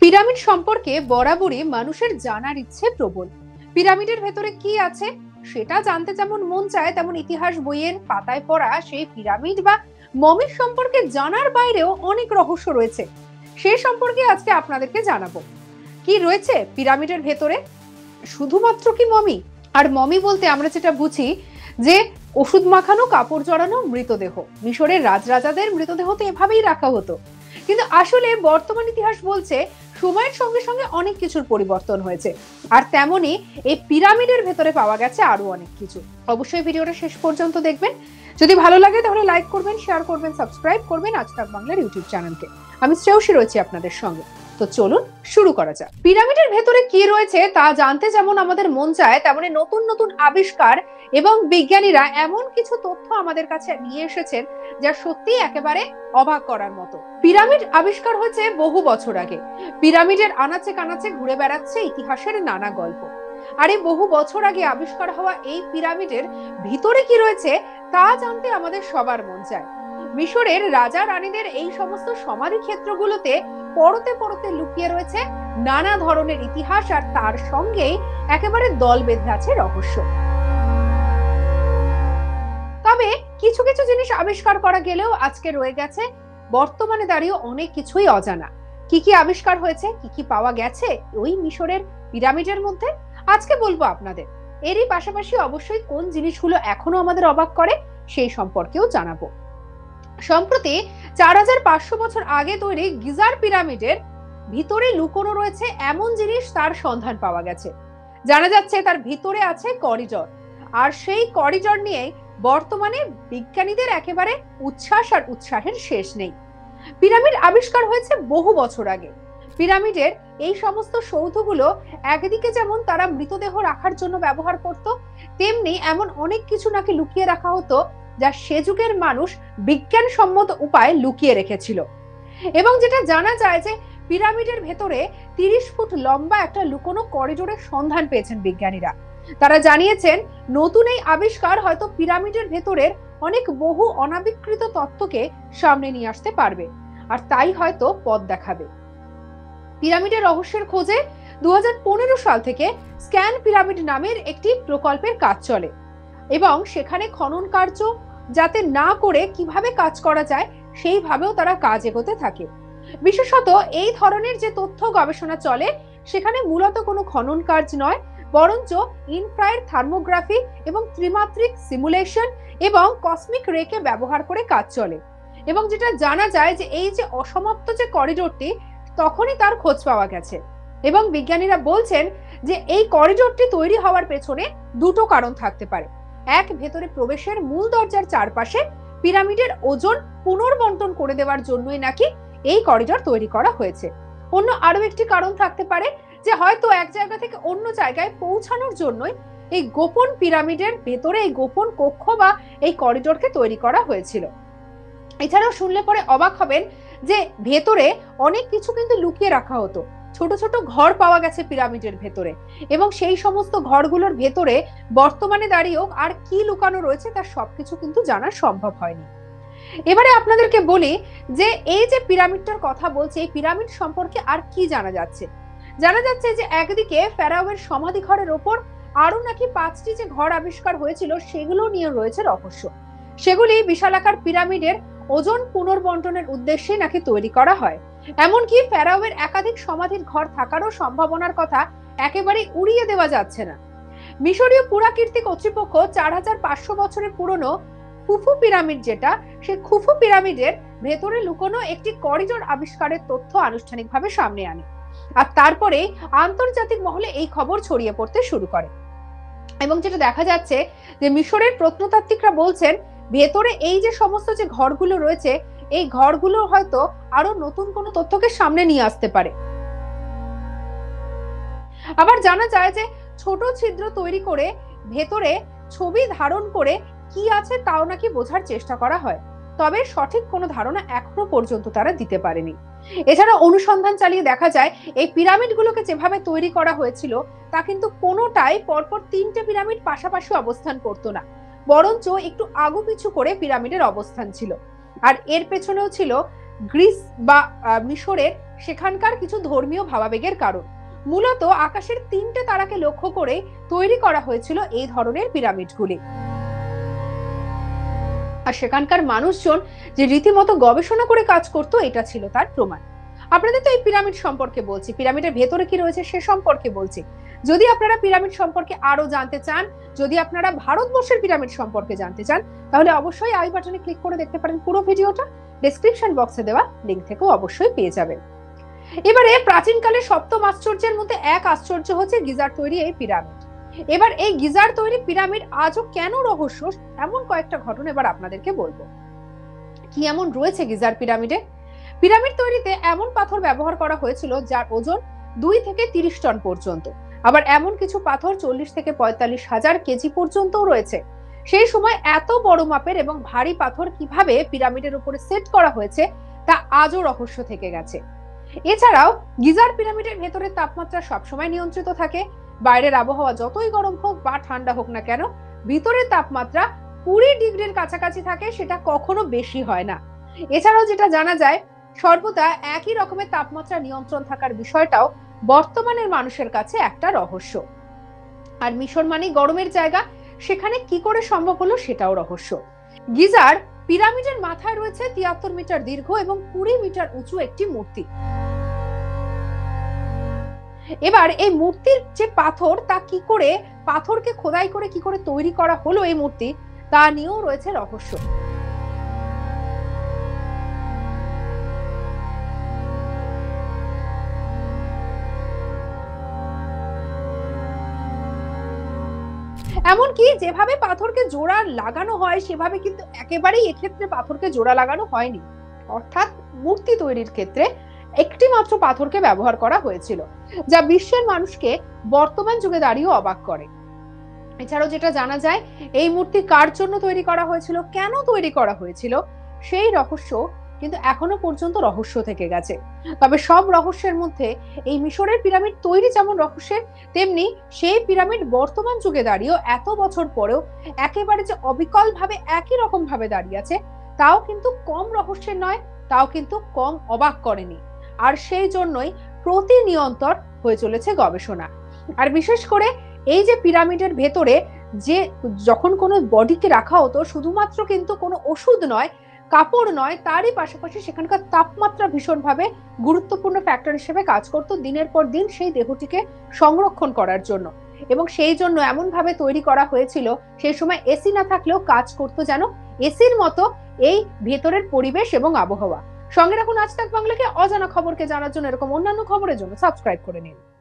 Pyramid সম্পর্কে বরাবরই মানুষের জানার ইচ্ছে প্রবল। পিরামিডের ভেতরে কি আছে সেটা জানতে যেমন মন চায়, তেমন ইতিহাস বইয়ের পাতায় পড়া সেই পিরামিড বা মমির সম্পর্কে জানার বাইরেও অনেক রহস্য রয়েছে। সে সম্পর্কে আজকে আপনাদেরকে জানাবো। কি রয়েছে পিরামিডের ভেতরে? শুধুমাত্র কি মমি? আর মমি বলতে আমরা যেটা বুঝি যে ওষুধ মাখানো, কাপড় জড়ানো মৃতদেহ। মিশরের রাজরাজাদের মৃতদেহ তো এভাবেই রাখা হতো, কিন্তু আসলে বর্তমান ইতিহাস বলছে সময়ের সঙ্গে সঙ্গে অনেক কিছুর পরিবর্তন হয়েছে। আর তেমনি এই পিরামিডের ভেতরে পাওয়া গেছে আরো অনেক কিছু। অবশ্যই ভিডিওটা শেষ পর্যন্ত দেখবেন। যদি ভালো লাগে তাহলে লাইক করবেন, শেয়ার করবেন, সাবস্ক্রাইব করবেন আজতাক বাংলার ইউটিউব চ্যানেলকে। আমি শ্রেয়সী রয়েছি আপনাদের সঙ্গে। তো চলুন শুরু করা যাক। পিরামিডের ভেতরে কি রয়েছে তা জানতে যেমন আমাদের মন চায়, তেমনি নতুন নতুন আবিষ্কার এবং বিজ্ঞানীরা এমন কিছু তথ্য আমাদের কাছে নিয়ে এসেছেন যা সত্যি একেবারে অবাক করার মতো। পিরামিড আবিষ্কার হয়েছে বহু বছর আগে। পিরামিডের আনাচে কানাচে ঘুরে বেড়াচ্ছে ইতিহাসের নানা গল্প। আর এই বহু বছর আগে আবিষ্কার হওয়া এই পিরামিডের ভিতরে কি রয়েছে তা জানতে আমাদের সবার মন চায়। মিশরের রাজা রানীদের এই সমস্ত সমাধি ক্ষেত্রগুলোতে পরতে পরতে লুকিয়ে রয়েছে নানা ধরনের ইতিহাস, আর তার সঙ্গেই একেবারে দল বেঁধে আছে রহস্য। তবে কিছু কিছু জিনিস আবিষ্কার করা গেলেও আজকে রয়ে গেছে বর্তমানে দাঁড়িয়ে অনেক কিছুই অজানা। কি কি আবিষ্কার হয়েছে, কি কি পাওয়া গেছে ওই মিশরের পিরামিডের মধ্যে আজকে বলবো আপনাদের। এরই পাশাপাশি অবশ্যই কোন জিনিসগুলো এখনো আমাদের অবাক করে সেই সম্পর্কেও জানাবো। সম্প্রতি 4500 বছর আগে তৈরি গিজার পিরামিডের ভিতরে লুকোনো রয়েছে এমন জিনিস, তার সন্ধান পাওয়া গেছে। জানা যাচ্ছে তার ভিতরে আছে করিডর, আর সেই করিডর নিয়ে বর্তমানে বিজ্ঞানীদের একেবারে উচ্ছ্বাস আর উৎসাহের শেষ নেই। পিরামিড আবিষ্কার হয়েছে বহু বছর আগে। পিরামিডের এই সমস্ত সৌধগুলো একদিকে যেমন তারা মৃতদেহ রাখার জন্য ব্যবহার করত, তেমনি এমন অনেক কিছু নাকি লুকিয়ে রাখা হতো যা সে যুগের মানুষ বিজ্ঞানসম্মত উপায়ে লুকিয়ে রেখেছিল। এবং যেটা জানা যায় যে পিরামিডের ভেতরে 30 ফুট লম্বা একটা লুকোনো করিডোরের সন্ধান পেয়েছেন বিজ্ঞানীরা। তারা জানিয়েছেন নতুন এই আবিষ্কার হয়তো পিরামিডের ভেতরের অনেক বহু অনাবিষ্কৃত তত্ত্বকে সামনে নিয়ে আসতে পারবে, আর তাই হয়তো পথ দেখাবে। পিরামিডের রহস্যের খোঁজে 2015 সাল থেকে স্ক্যান পিরামিড নামের একটি প্রকল্পের কাজ চলে, এবং সেখানে খনন কার্য যাতে না করে কিভাবে কাজ করা যায় সেইভাবেও তারা কাজ এগোতে থাকে। বিশেষত এই ধরনের যে তথ্য গবেষণা চলে সেখানে মূলত কোনো খনন কাজ নয়, বরঞ্চ ইনফ্রারেড থার্মোগ্রাফি এবং ত্রিমাত্রিক সিমুলেশন এবং কসমিক রেকে ব্যবহার করে কাজ চলে। এবং যেটা জানা যায় যে এই যে অসমাপ্ত যে করিডোরটি, তখনই তার খোঁজ পাওয়া গেছে। এবং বিজ্ঞানীরা বলছেন যে এই করিডোরটি তৈরি হওয়ার পেছনে দুটো কারণ থাকতে পারে। এক, ভেতরে প্রবেশের মূল দরজার চারপাশে পিরামিডের ওজন পুনর্বন্টন করে দেওয়ার জন্যই নাকি এই করিডোর তৈরি করা হয়েছে। অন্য আরো একটি কারণ থাকতে পারে যে হয়তো এক জায়গা থেকে অন্য জায়গায় পৌঁছানোর জন্যই এই গোপন পিরামিডের ভেতরে এই গোপন কক্ষ বা এই করিডোরকে তৈরি করা হয়েছিল। এছাড়াও শুনলে পরে অবাক হবেন যে ভেতরে অনেক কিছু কিন্তু লুকিয়ে রাখা হতো। ছোট ছোট ঘর পাওয়া গেছে পিরামিডের ভেতরে, এবং সেই সমস্ত ঘরগুলোর ভেতরে বর্তমানে দাঁড়িয়েও আর কি লুকানো রয়েছে তার সবকিছু কিন্তু জানা সম্ভব হয়নি। এবারে আপনাদেরকে বলি যে এই যে পিরামিডটার কথা বলছে, এই পিরামিড সম্পর্কে আর কি জানা যাচ্ছে। জানা যাচ্ছে যে একদিকে ফেরাওয়ের সমাধি ঘরের ওপর আরো নাকি 5টি যে ঘর আবিষ্কার হয়েছিল সেগুলো নিয়ে রয়েছে রহস্য। সেগুলি বিশালাকার পিরামিডের ওজন পুনর্বন্টনের উদ্দেশ্যে নাকি তৈরি করা হয়। এমনকি ফেরাওয়ের একাধিক সমাধির ঘর থাকারও সম্ভাবনার কথা একেবারে উড়িয়ে দেওয়া যাচ্ছে না। মিশরীয় পুরাকীর্তি কর্তৃপক্ষ 4500 বছরের পুরনো খুফু পিরামিড, যেটা সেই খুফু পিরামিডের ভেতরে লুকোনো একটি করিডোর আবিষ্কারের তথ্য আনুষ্ঠানিকভাবে সামনে আনে, আর তারপরে আন্তর্জাতিক মহলে এই খবর ছড়িয়ে পড়তে শুরু করে। এবং যেটা দেখা যাচ্ছে যে মিশরের প্রত্নতাত্ত্বিকরা বলছেন ভেতরে এই যে সমস্ত যে ঘরগুলো রয়েছে, এই ঘরগুলো হয়তো আরো নতুন কোনো তথ্যকে সামনে নিয়ে আসতে পারে। আবার জানা যায় যে ছোট ছিদ্র তৈরি করে ভেতরে ছবি ধারণ করে কি আছে তাও নাকি বোঝার চেষ্টা করা হয়, তবে সঠিক কোনো ধারণা এখনো পর্যন্ত তারা দিতে পারেনি। এছাড়া অনুসন্ধান চালিয়ে দেখা যায় এই পিরামিডগুলোকে যেভাবে তৈরি করা হয়েছিল তা কিন্তু কোনোটাই পরপর 3টে পিরামিড পাশাপাশি অবস্থান করতো না, বরঞ্চ একটু আগু পিছু করে পিরামিডের অবস্থান ছিল। আর এর পেছনেও ছিল গ্রিস বা মিশরের সেখানকার কিছু ধর্মীয় ভাবাবেগের কারণ। মূলত আকাশের 3টে তারাকে লক্ষ্য করে তৈরি করা হয়েছিল এই ধরনের পিরামিডগুলি। আর সেখানকার মানুষজন যে রীতিমতো গবেষণা করে কাজ করত, এটা ছিল তার প্রমাণ। আপনাদের তো এই পিরামিড সম্পর্কে বলছি, পিরামিডের ভেতরে কি রয়েছে সে সম্পর্কে বলছি। যদি আপনারা পিরামিড সম্পর্কে আরো জানতে চান, যদি আপনারা ভারতবর্ষের পিরামিড সম্পর্কে জানতে চান, তাহলে অবশ্যই আই বাটনে ক্লিক করে দেখতে পারেন পুরো ভিডিওটা। ডেসক্রিপশন বক্সে দেওয়া লিংক থেকেও অবশ্যই পেয়ে যাবেন। এবারে প্রাচীনকালে সপ্তম আশ্চর্যের মধ্যে এক আশ্চর্য হচ্ছে গিজার তৈরি এই পিরামিড। এবার এই গিজার তৈরি পিরামিড আজও কেন রহস্য, এমন কয়েকটা ঘটনা এবার আপনাদেরকে বলবো। কি এমন রয়েছে গিজার পিরামিডে? পিরামিড তৈরিতে এমন পাথর ব্যবহার করা হয়েছিল যার ওজন 2 থেকে 30 টন পর্যন্ত। আবার এমন কিছু পাথর 40 থেকে 45 হাজার কেজি পর্যন্তও রয়েছে। সেই সময় এত বড় মাপের এবং ভারী পাথর কিভাবে পিরামিডের উপরে সেট করা হয়েছে তা আজও রহস্য থেকে গেছে। এছাড়াও গিজার পিরামিডের ভেতরের তাপমাত্রা সবসময় নিয়ন্ত্রিত থাকে। বাইরের আবহাওয়া যতই গরম হোক বা ঠান্ডা হোক না কেন, ভিতরের তাপমাত্রা 20 ডিগ্রির কাছাকাছি থাকে, সেটা কখনো বেশি হয় না। এছাড়াও যেটা জানা যায়, সর্বদা একই রকমের তাপমাত্রা নিয়ন্ত্রণ থাকার বিষয়টাও বর্তমানের মানুষের কাছে একটা রহস্য। আর মিশর মানে গরমের জায়গা, সেখানে কি করে সম্ভব হলো সেটাও রহস্য। গিজার পিরামিডের মাথায় রয়েছে 73 মিটার দীর্ঘ এবং 20 মিটার উঁচু একটি মূর্তি। এবার এই মূর্তির যে পাথর, তা কি করে, পাথরকে খোদাই করে কি করে তৈরি করা হলো এই মূর্তি, তা নিয়েও রয়েছে রহস্য। এমনকি যেভাবে পাথরকে জোড়া লাগানো হয় সেভাবে কিন্তু একেবারেই এক্ষেত্রে পাথরকে জোড়া লাগানো হয়নি। অর্থাৎ মূর্তি তৈরির ক্ষেত্রে একটি মাত্র পাথরকে ব্যবহার করা হয়েছিল, যা বিশ্বের মানুষকে বর্তমান যুগে দাঁড়িয়ে অবাক করে। এছাড়াও যেটা জানা যায়, এই মূর্তি কার জন্য তৈরি করা হয়েছিল, কেন তৈরি করা হয়েছিল, সেই রহস্য কিন্তু এখনো পর্যন্ত রহস্য থেকে গেছে। তবে সব রহস্যের মধ্যে এই মিশরের পিরামিড তৈরি যেমন রহস্যের, তেমনি সেই পিরামিড বর্তমান যুগে দাঁড়িয়েও এত বছর পরেও একেবারে যে অবিকল ভাবে একই রকম ভাবে দাঁড়িয়ে আছে, তাও কিন্তু কম রহস্যের নয়, তাও কিন্তু কম অবাক করেনি। আর সেই জন্যই প্রতিনিয়ন্তর হয়ে চলেছে গবেষণা। আর বিশেষ করে এই যে পিরামিডের ভেতরে যে যখন কোনো বডিকে রাখা হতো, শুধুমাত্র কিন্তু কোনো ওষুধ নয়, কাপড় নয়, তারই পাশাপাশি সেখানকার তাপমাত্রা ভীষণভাবে গুরুত্বপূর্ণ ফ্যাক্টর হিসেবে কাজ করতো দিনের পর দিন সেই দেহটিকে সংরক্ষণ করার জন্য। এবং সেই জন্য এমন ভাবে তৈরি করা হয়েছিল, সেই সময় এসি না থাকলেও কাজ করতো যেন এসির মতো এই ভেতরের পরিবেশ এবং আবহাওয়া। সঙ্গে রাখুন আজ তাক বাংলাকে, অজানা খবরকে জানার জন্য, এরকম অন্যান্য খবরের জন্য সাবস্ক্রাইব করে নিন।